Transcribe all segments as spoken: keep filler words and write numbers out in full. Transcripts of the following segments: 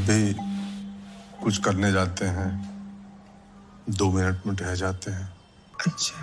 भी कुछ करने जाते हैं, दो मिनट में ठहर जाते हैं। अच्छा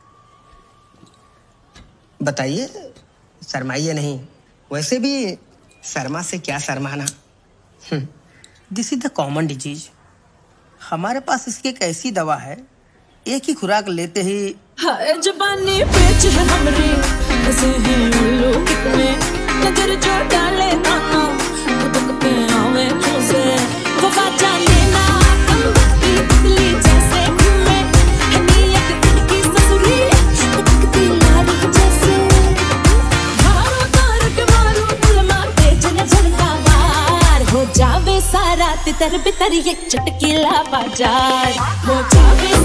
बताइए, शर्माइए नहीं। वैसे भी शर्मा से क्या शर्माना। This is the common disease. हमारे पास इसकी एक ऐसी दवा है, एक ही खुराक लेते ही हाय जबानी पेच है हमरी, ऐसे ही उल्लू कितने नजर जो डाले ताना भटकते आवे चूसे वो बाजा लेना कम बख्ती तितली जैसे घूमे है नीयत की ससुरी भटकती लारी जैसे मारो तार के मारो दिल मारते चले झड़का वार हो जावे सारा तितर बितर ये चटकीला बाजार हो जावे